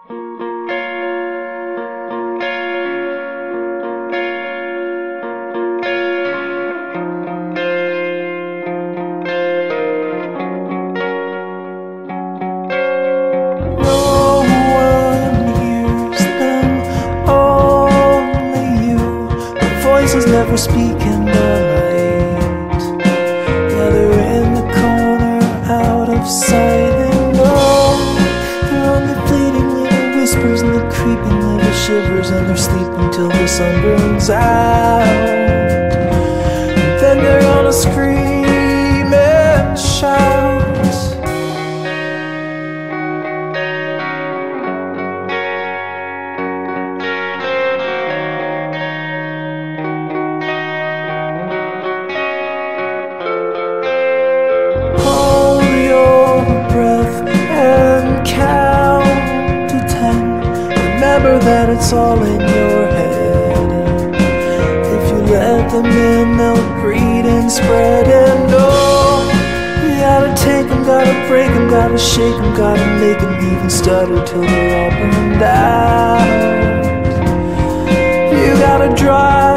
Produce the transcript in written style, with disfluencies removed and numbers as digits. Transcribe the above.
Never speak in the light, gather in the corner out of sight, and they're only fleeting little whispers and the creeping little shivers, and they're sleeping till the sun burns out, and then they're gonna scream and shout. Remember that it's all in your head. If you let them in, they'll breed and spread. And you gotta take them, gotta break them, gotta shake them, gotta make them even stutter till they're all burned out. You gotta drive